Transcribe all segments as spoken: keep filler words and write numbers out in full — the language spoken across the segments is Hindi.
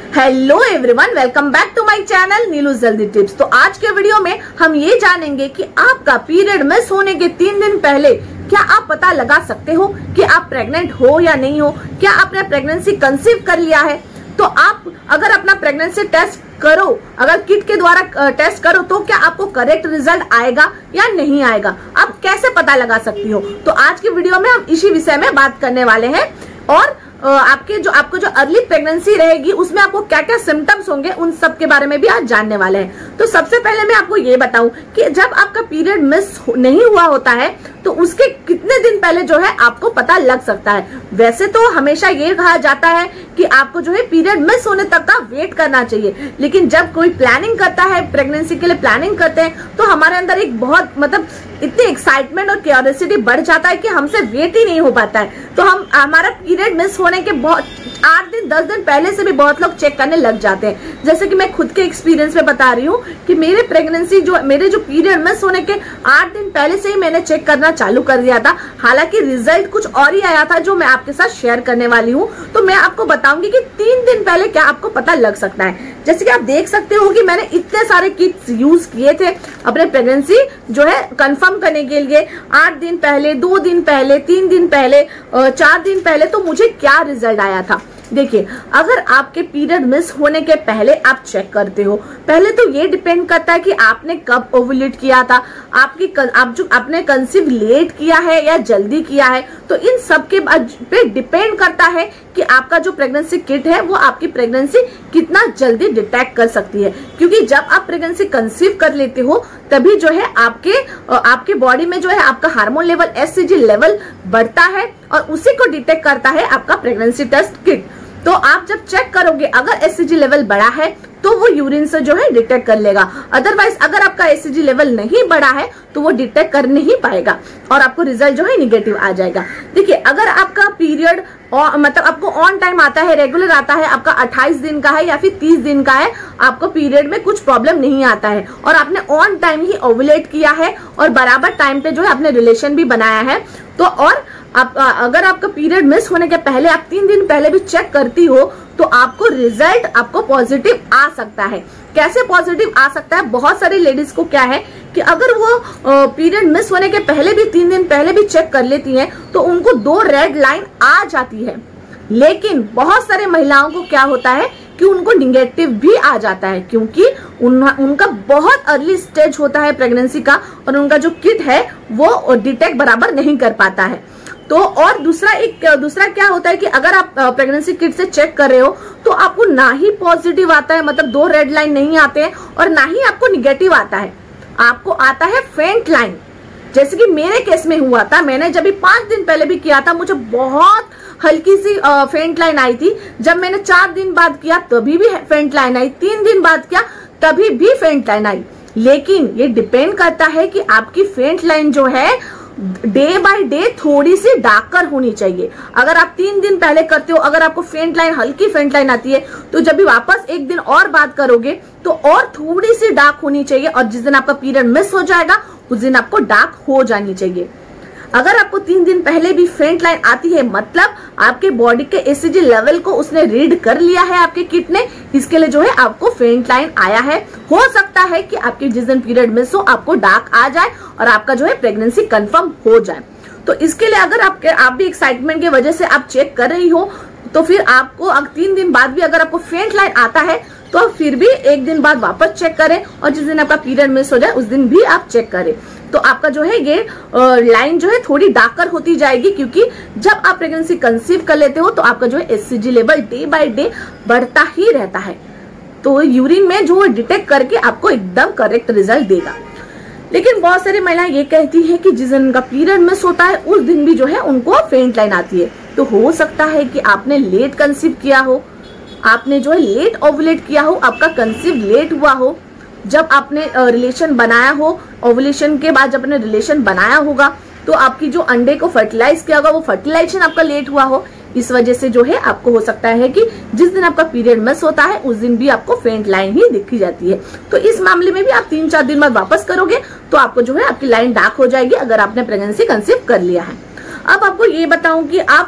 Hello everyone, welcome back to my channel Neelu जल्दी टिप्स। तो आज के वीडियो में हम ये जानेंगे कि आपका पीरियड मिस होने के तीन दिन पहले क्या आप पता लगा सकते हो कि आप प्रेग्नेंट हो या नहीं हो। क्या आपने प्रेगनेंसी कंसीव कर लिया है? तो आप अगर अपना प्रेगनेंसी टेस्ट करो, अगर किट के द्वारा टेस्ट करो तो क्या आपको करेक्ट रिजल्ट आएगा या नहीं आएगा, आप कैसे पता लगा सकती हो। तो आज की वीडियो में हम इसी विषय में बात करने वाले हैं और आपके जो आपको जो अर्ली प्रेगनेंसी रहेगी उसमें आपको क्या क्या सिम्टम्स होंगे उन सब के बारे में भी आज जानने वाले हैं। तो सबसे पहले मैं आपको ये बताऊं कि जब आपका पीरियड मिस नहीं हुआ होता है तो उसके कितने दिन पहले जो है आपको पता लग सकता है। वैसे तो हमेशा ये कहा जाता है कि आपको जो है पीरियड मिस होने तक का वेट करना चाहिए, लेकिन जब कोई प्लानिंग करता है, प्रेगनेंसी के लिए प्लानिंग करते हैं तो हमारे अंदर एक बहुत मतलब इतनी एक्साइटमेंट और क्यूरियोसिटी बढ़ जाता है कि हमसे वेट ही नहीं हो पाता है। तो हम हमारा पीरियड मिस होने के बहुत आठ दिन दस दिन पहले से भी बहुत लोग चेक करने लग जाते हैं। जैसे कि मैं खुद के एक्सपीरियंस में बता रही हूँ कि मेरे प्रेगनेंसी जो मेरे जो पीरियड मिस होने के आठ दिन पहले से ही मैंने चेक करना चालू कर दिया था। हालांकि रिजल्ट कुछ और ही आया था जो मैं आपके साथ शेयर करने वाली हूँ। तो मैं आपको बताऊंगी कि तीन दिन पहले क्या आपको पता लग सकता है। जैसे कि आप देख सकते हो कि मैंने इतने सारे किट्स यूज किए थे अपने प्रेगनेंसी जो है कंफर्म करने के लिए। आठ दिन पहले, दो दिन पहले, तीन दिन पहले, चार दिन पहले, तो मुझे क्या रिजल्ट आया था। देखिए, अगर आपके पीरियड मिस होने के पहले आप चेक करते हो, पहले तो ये डिपेंड करता है कि आपने कब ओवुलेट किया था, आपकी आप जो आपने कंसीव लेट किया है या जल्दी किया है। तो इन सब के पे डिपेंड करता है कि आपका जो प्रेगनेंसी किट है वो आपकी प्रेगनेंसी कितना जल्दी डिटेक्ट कर सकती है। क्योंकि जब आप प्रेगनेंसी कंसीव कर लेते हो तभी जो है आपके आपके बॉडी में जो है आपका हार्मोन लेवल, एचसीजी लेवल बढ़ता है और उसी को डिटेक्ट करता है आपका प्रेगनेंसी टेस्ट किट। तो आप जब चेक करोगे अगर एचसीजी लेवल बढ़ा है तो वो यूरिन से जो है डिटेक्ट कर लेगा। अदरवाइज अगर आपका एचसीजी लेवल नहीं बढ़ा है तो वो डिटेक्ट कर नहीं पाएगा और आपको रिजल्ट जो है निगेटिव आ जाएगा। देखिए, अगर आपका पीरियड मतलब आपको ऑन टाइम आता है, रेगुलर आता है, आपका अट्ठाईस दिन का है या फिर तीस दिन का है, आपको पीरियड में कुछ प्रॉब्लम नहीं आता है और आपने ऑन टाइम ही ओवुलेट किया है और बराबर टाइम पे जो है आपने रिलेशन भी बनाया है, तो और आप अगर आपका पीरियड मिस होने के पहले आप तीन दिन पहले भी चेक करती हो तो आपको रिजल्ट आपको पॉजिटिव आ सकता है। कैसे पॉजिटिव आ सकता है? बहुत सारी लेडीज को क्या है कि अगर वो पीरियड मिस होने के पहले भी तीन दिन पहले भी चेक कर लेती हैं तो उनको दो रेड लाइन आ जाती है। लेकिन बहुत सारे महिलाओं को क्या होता है कि उनको निगेटिव भी आ जाता है क्योंकि उन, उनका बहुत अर्ली स्टेज होता है प्रेगनेंसी का और उनका जो किट है वो डिटेक्ट बराबर नहीं कर पाता है। तो और दूसरा एक दूसरा क्या होता है कि अगर आप प्रेगनेंसी किट से चेक कर रहे हो तो आपको ना ही पॉजिटिव आता है, मतलब दो रेड लाइन नहीं आते हैं, और ना ही आपको निगेटिव आता है, आपको आता है फेंट लाइन। जैसे कि मेरे केस में हुआ था, मैंने जब भी पांच दिन पहले भी किया था मुझे बहुत हल्की सी फेंट लाइन आई थी। जब मैंने चार दिन बाद किया तभी भी फेंट लाइन आई, तीन दिन बाद किया तभी भी फेंट लाइन आई। लेकिन ये डिपेंड करता है कि आपकी फेंट लाइन जो है डे बाय डे थोड़ी सी डार्कर होनी चाहिए। अगर आप तीन दिन पहले करते हो, अगर आपको फेंट लाइन, हल्की फेंट लाइन आती है, तो जब भी वापस एक दिन और बात करोगे तो और थोड़ी सी डार्क होनी चाहिए और जिस दिन आपका पीरियड मिस हो जाएगा उस दिन आपको डार्क हो जानी चाहिए। अगर आपको तीन दिन पहले भी फेंट लाइन आती है मतलब आपके बॉडी के एचसीजी लेवल को उसने रीड कर लिया है आपके किट ने, इसके लिए जो है आपको फेंट लाइन आया है। हो सकता है कि आपके जिस दिन पीरियड मिस हो आपको डार्क आ जाए और आपका जो है प्रेगनेंसी कंफर्म हो जाए। तो इसके लिए अगर आपके आप भी एक्साइटमेंट की वजह से आप चेक कर रही हो तो फिर आपको तीन दिन बाद भी अगर आपको फेंट लाइन आता है तो फिर भी एक दिन बाद वापस चेक करें और जिस दिन आपका पीरियड मिस हो जाए उस दिन भी आप चेक करें। तो आपका जो है ये लाइन जो है थोड़ी डार्कर होती जाएगी क्योंकि जब आप प्रेगनेंसी कंसीव कर लेते हो तो आपका जो है HCG level day by day बढ़ता ही रहता है। तो यूरिन में जो डिटेक्ट करके आपको एकदम करेक्ट रिजल्ट देगा। लेकिन बहुत सारी महिलाएं ये कहती है कि जिस दिन उनका पीरियड मिस होता है उस दिन भी जो है उनको फेंट लाइन आती है। तो हो सकता है कि आपने लेट कंसीव किया हो, आपने जो है लेट ओवुलेट किया हो, आपका कंसीव लेट हुआ हो, जब आपने रिलेशन बनाया हो, ओवुलेशन के बाद जब आपने रिलेशन बनाया होगा तो आपकी जो अंडे को फर्टिलाइज किया होगा वो फर्टिलाइजेशन आपका लेट हुआ हो। इस वजह से जो है आपको हो सकता है कि जिस दिन आपका पीरियड मिस होता है उस दिन भी आपको फेंट लाइन ही दिखी जाती है। तो इस मामले में भी आप तीन चार दिन बाद वापस करोगे तो आपको जो है आपकी लाइन डार्क हो जाएगी अगर आपने प्रेगनेंसी कंसीव कर लिया है। अब आपको ये बताऊं कि आप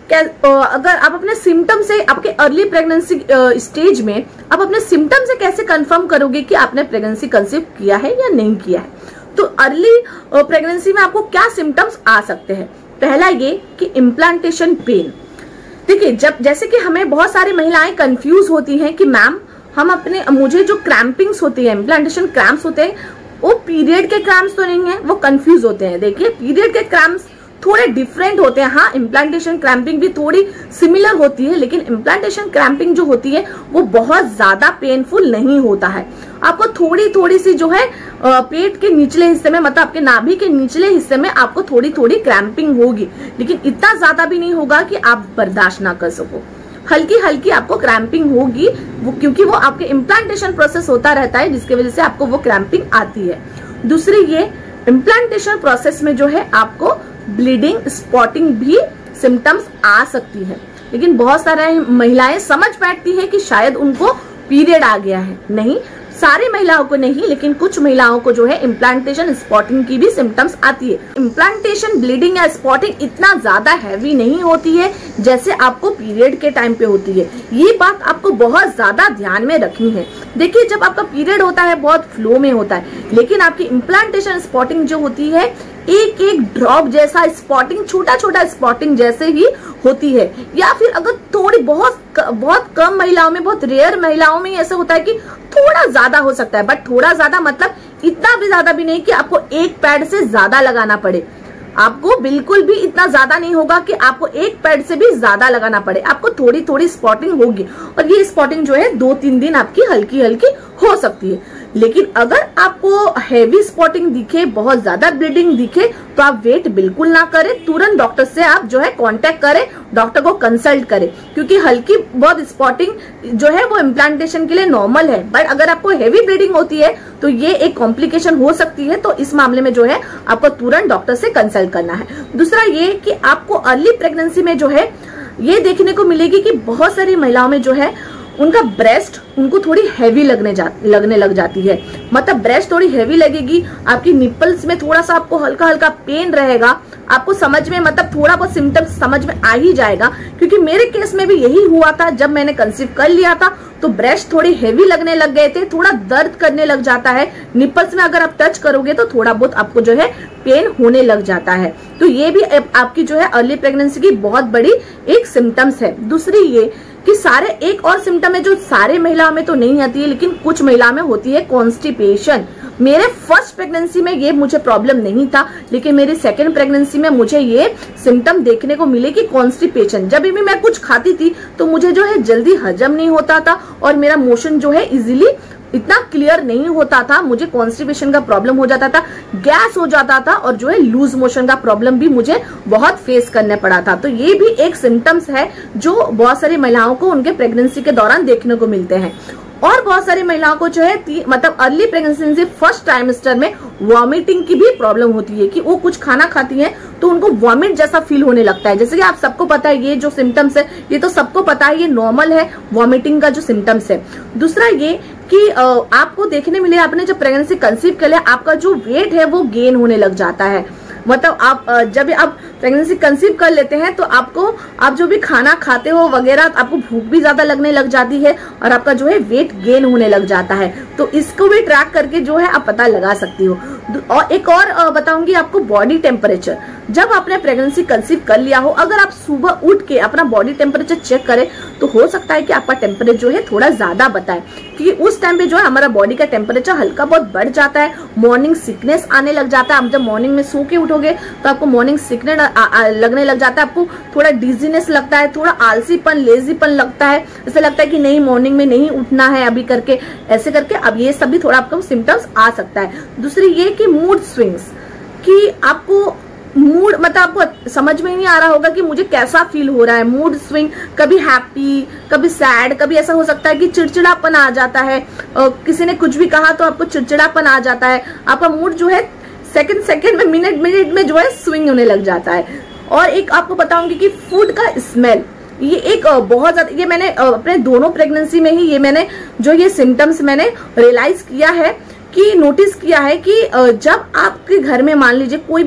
अगर आप अपने सिम्टम से, आपके अर्ली प्रेगनेंसी स्टेज में आप अपने सिम्टम से कैसे कंफर्म करोगे कि आपने प्रेगनेंसी कंसीव किया है या नहीं किया है। तो अर्ली प्रेगनेंसी में आपको क्या सिम्टम्स आ सकते हैं। पहला ये कि इम्प्लांटेशन पेन। देखिए, जब जैसे कि हमें बहुत सारी महिलाएं कंफ्यूज होती हैं कि मैम हम अपने, मुझे जो क्रैम्पिंग्स होती है, इम्प्लांटेशन क्रैम्प्स होते हैं, वो पीरियड के क्रैम्प्स तो नहीं है, वो कंफ्यूज होते हैं। देखिए, पीरियड के क्रैम्प्स थोड़े डिफरेंट होते हैं। हाँ, इम्प्लांटेशन क्रैम्पिंग भी थोड़ी सिमिलर होती है, लेकिन इम्प्लांटेशन क्रैम्पिंग जो होती है वो बहुत ज्यादा पेनफुल नहीं होता है। आपको थोड़ी थोड़ी सी जो है पेट के निचले हिस्से में, मतलब आपके नाभि के निचले हिस्से में आपको थोड़ी थोड़ी क्रैम्पिंग होगी, लेकिन इतना ज्यादा भी नहीं होगा कि आप बर्दाश्त ना कर सको। हल्की हल्की आपको क्रैम्पिंग होगी, वो क्योंकि वो आपके इम्प्लांटेशन प्रोसेस होता रहता है, जिसकी वजह से आपको वो क्रैम्पिंग आती है। दूसरी, ये इम्प्लांटेशन प्रोसेस में जो है आपको ब्लीडिंग, स्पॉटिंग भी सिम्टम्स आ सकती है, लेकिन बहुत सारे महिलाएं समझ बैठती है कि शायद उनको पीरियड आ गया है। नहीं, सारी महिलाओं को नहीं, लेकिन कुछ महिलाओं को जो है इम्प्लांटेशन स्पॉटिंग की भी सिम्टम्स आती है। इम्प्लांटेशन, ब्लीडिंग या स्पॉटिंग इतना ज्यादा हैवी नहीं होती है जैसे आपको पीरियड के टाइम पे होती है। ये बात आपको बहुत ज्यादा ध्यान में रखनी है। देखिए, जब आपका पीरियड होता है बहुत फ्लो में होता है, लेकिन आपकी इम्प्लांटेशन स्पॉटिंग जो होती है एक एक ड्रॉप जैसा स्पॉटिंग, छोटा छोटा स्पॉटिंग जैसे ही होती है। या फिर अगर थोड़ी बहुत बहुत कम महिलाओं में, बहुत रेयर महिलाओं में ऐसा होता है कि थोड़ा ज्यादा हो सकता है, बट थोड़ा ज्यादा मतलब इतना भी ज्यादा भी नहीं कि आपको एक पैड से ज्यादा लगाना पड़े। आपको बिल्कुल भी इतना ज्यादा नहीं होगा कि आपको एक पैड से भी ज्यादा लगाना पड़े। आपको थोड़ी थोड़ी स्पॉटिंग होगी, और ये स्पॉटिंग जो है दो तीन दिन आपकी हल्की हल्की हो सकती है। लेकिन अगर आपको हैवी स्पॉटिंग दिखे, बहुत ज्यादा ब्लीडिंग दिखे, तो आप वेट बिल्कुल ना करें, तुरंत डॉक्टर से आप जो है कांटेक्ट करें, डॉक्टर को कंसल्ट करें, क्योंकि हल्की बहुत स्पॉटिंग जो है वो इम्प्लांटेशन के लिए नॉर्मल है। बट अगर आपको हैवी ब्लीडिंग होती है तो ये एक कॉम्प्लिकेशन हो सकती है, तो इस मामले में जो है आपको तुरंत डॉक्टर से कंसल्ट करना है। दूसरा ये कि आपको अर्ली प्रेगनेंसी में जो है ये देखने को मिलेगी कि बहुत सारी महिलाओं में जो है उनका ब्रेस्ट उनको थोड़ी हैवी लगने जा लगने लग जाती है। मतलब ब्रेस्ट थोड़ी हैवी लगेगी, आपकी निपल्स में थोड़ा सा आपको हल्का हल्का पेन रहेगा। आपको समझ में, मतलब थोड़ा बहुत सिम्टम्स समझ में आ ही जाएगा, क्योंकि मेरे केस में भी यही हुआ था। जब मैंने कंसीव कर लिया था तो ब्रेस्ट थोड़ी हैवी लगने लग गए थे, थोड़ा दर्द करने लग जाता है। निपल्स में अगर आप टच करोगे तो थोड़ा बहुत आपको जो है पेन होने लग जाता है। तो ये भी आपकी जो है अर्ली प्रेगनेंसी की बहुत बड़ी एक सिम्टम्स है। दूसरी ये कि सारे, एक और सिम्टम है जो सारे महिलाओं में तो नहीं आती है, लेकिन कुछ महिलाओं में होती है, कॉन्स्टिपेशन। मेरे फर्स्ट प्रेगनेंसी में ये मुझे प्रॉब्लम नहीं था, लेकिन मेरी सेकंड प्रेगनेंसी में मुझे ये सिम्टम देखने को मिले कि कॉन्स्टिपेशन। जब भी मैं कुछ खाती थी तो मुझे जो है जल्दी हजम नहीं होता था, और मेरा मोशन जो है इजीली इतना क्लियर नहीं होता था। मुझे कॉन्स्टिपेशन का प्रॉब्लम हो जाता था, गैस हो जाता था, और जो है लूज मोशन का प्रॉब्लम भी मुझे बहुत फेस करने पड़ा था। तो ये भी एक सिम्टम्स है जो बहुत सारी महिलाओं को उनके प्रेगनेंसी के दौरान देखने को मिलते हैं। और बहुत सारी महिलाओं को जो है मतलब अर्ली प्रेगनेंसी फर्स्ट ट्राइमेस्टर में वॉमिटिंग की भी प्रॉब्लम होती है, कि वो कुछ खाना खाती हैं तो उनको वॉमिट जैसा फील होने लगता है। जैसे कि आप सबको पता है, ये जो सिम्टम्स है ये तो सबको पता है, ये नॉर्मल है वॉमिटिंग का जो सिम्टम्स है। दूसरा ये कि आपको देखने मिले, आपने जब प्रेगनेंसी कंसीव कर लिया, आपका जो वेट है वो गेन होने लग जाता है। मतलब आप जब आप प्रेगनेंसी कंसीव कर लेते हैं तो आपको, आप जो भी खाना खाते हो वगैरह, आपको भूख भी ज्यादा लगने लग जाती है, और आपका जो है वेट गेन होने लग जाता है। तो इसको भी ट्रैक करके जो है आप पता लगा सकती हो। और एक और बताऊंगी आपको, बॉडी टेम्परेचर। जब आपने प्रेगनेंसी कंसीव कर लिया हो, अगर आप सुबह उठ के अपना बॉडी टेम्परेचर चेक करें तो हो सकता है कि आपका टेम्परेचर जो है थोड़ा ज्यादा बताए, क्योंकि उस टाइम पे जो है हमारा बॉडी का टेम्परेचर हल्का बहुत बढ़ जाता है। मॉर्निंग सिकनेस आने लग जाता है। आप जब मॉर्निंग में सो के उठोगे तो आपको मॉर्निंग सिकनेस लगने लग जाता है, आपको थोड़ा डिजीनेस लगता है, थोड़ा आलसीपन, लेजीपन लगता है, ऐसा लगता है कि नहीं मॉर्निंग में नहीं उठना है अभी करके, ऐसे करके। अब ये सब भी थोड़ा आपको सिम्टम्स आ सकता है। दूसरी ये कि मूड स्विंग्स, कि आपको मूड, मतलब आपको समझ में नहीं आ रहा होगा कि मुझे कैसा फील हो रहा है। मूड स्विंग, कभी हैप्पी, कभी सैड, कभी ऐसा हो सकता है कि चिड़चिड़ापन आ जाता है। किसी ने कुछ भी कहा तो आपको चिड़चिड़ापन आ जाता है। आपका मूड जो है सेकंड सेकंड में, मिनट मिनट में जो है स्विंग होने लग जाता है। और एक आपको बताऊंगी कि फूड का स्मेल, ये एक बहुत ज्यादा, ये मैंने अपने दोनों प्रेगनेंसी में ही ये मैंने जो ये सिम्टम्स मैंने रियलाइज किया है, कि नोटिस किया है कि जब आपके घर में मान लीजिए कोई भी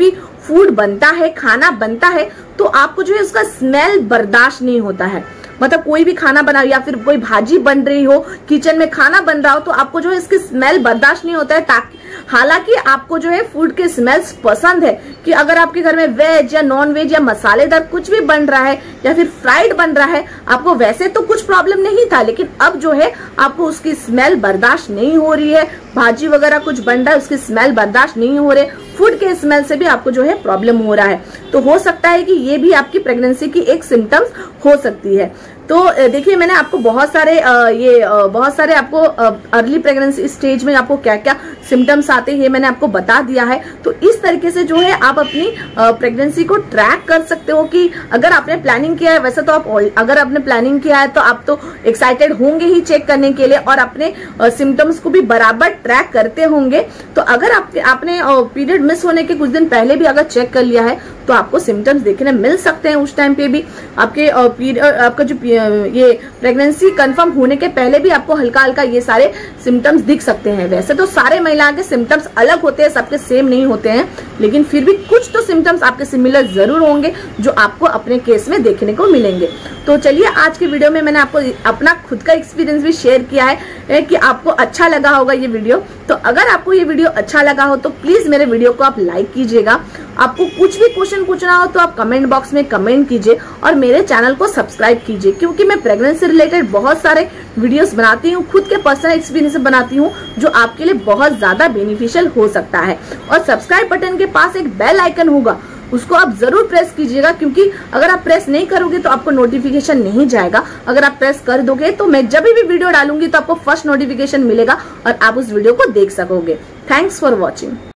फूड बनता है, खाना बनता है, तो आपको जो है उसका स्मेल बर्दाश्त नहीं होता है। मतलब कोई भी खाना बना या फिर कोई भाजी बन रही हो, किचन में खाना बन रहा हो, तो आपको जो है इसकी स्मेल बर्दाश्त नहीं होता है। ताकि हालांकि आपको जो है फूड के स्मेल्स पसंद है कि अगर आपके घर में वेज या नॉन वेज या मसालेदार कुछ भी बन रहा है या फिर फ्राइड बन रहा है, आपको वैसे तो कुछ प्रॉब्लम नहीं था, लेकिन अब जो है आपको उसकी स्मेल बर्दाश्त नहीं हो रही है। भाजी वगैरह कुछ बन रहा है, उसकी स्मेल बर्दाश्त नहीं हो रही, फूड के स्मेल से भी आपको जो है प्रॉब्लम हो रहा है। तो हो सकता है कि ये भी आपकी प्रेगनेंसी की एक सिम्टम्स हो सकती है। तो देखिए, मैंने आपको बहुत सारे ये बहुत सारे आपको अर्ली प्रेगनेंसी स्टेज में आपको क्या क्या सिम्टम्स आते हैं मैंने आपको बता दिया है। तो इस तरीके से जो है आप अपनी प्रेगनेंसी को ट्रैक कर सकते हो कि अगर आपने प्लानिंग किया है, वैसे तो आप अगर आपने प्लानिंग किया है तो आप तो एक्साइटेड होंगे ही चेक करने के लिए और अपने सिम्टम्स को भी बराबर ट्रैक करते होंगे। तो अगर आप, आपने पीरियड मिस होने के कुछ दिन पहले भी अगर चेक कर लिया है तो आपको सिम्टम्स देखने मिल सकते हैं। उस टाइम पे भी आपके पीरियड आपका जो ये प्रेगनेंसी कंफर्म होने के पहले भी आपको हल्का हल्का ये सारे सिम्टम्स दिख सकते हैं। वैसे तो सारे महिलाओं के सिम्टम्स अलग होते हैं, सबके सेम नहीं होते हैं, लेकिन फिर भी कुछ तो सिम्टम्स आपके सिमिलर जरूर होंगे जो आपको अपने केस में देखने को मिलेंगे। तो चलिए, आज की वीडियो में मैंने आपको अपना खुद का एक्सपीरियंस भी शेयर किया है कि आपको अच्छा लगा होगा ये वीडियो। तो अगर आपको ये वीडियो अच्छा लगा हो तो प्लीज मेरे वीडियो को आप लाइक कीजिएगा। आपको कुछ भी क्वेश्चन पूछना हो तो आप कमेंट बॉक्स में कमेंट कीजिए और मेरे चैनल को सब्सक्राइब कीजिए, क्योंकि मैं प्रेगनेंसी से रिलेटेड बहुत सारे वीडियोस बनाती हूँ, खुद के पर्सनल एक्सपीरियंस से बनाती हूँ जो आपके लिए बहुत ज्यादा बेनिफिशियल हो सकता है। और सब्सक्राइब बटन के पास एक बेल आइकन होगा, उसको आप जरूर प्रेस कीजिएगा, क्योंकि अगर आप प्रेस नहीं करोगे तो आपको नोटिफिकेशन नहीं जाएगा। अगर आप प्रेस कर दोगे तो मैं जब भी वीडियो डालूंगी तो आपको फर्स्ट नोटिफिकेशन मिलेगा और आप उस वीडियो को देख सकोगे। Thanks for watching.